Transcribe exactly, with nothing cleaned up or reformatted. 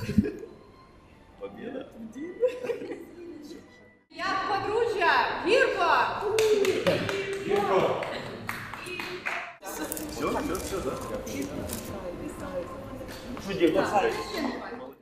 Победа. Як подружжя, гірко! Гірко! Все, все, все, да? Что делать?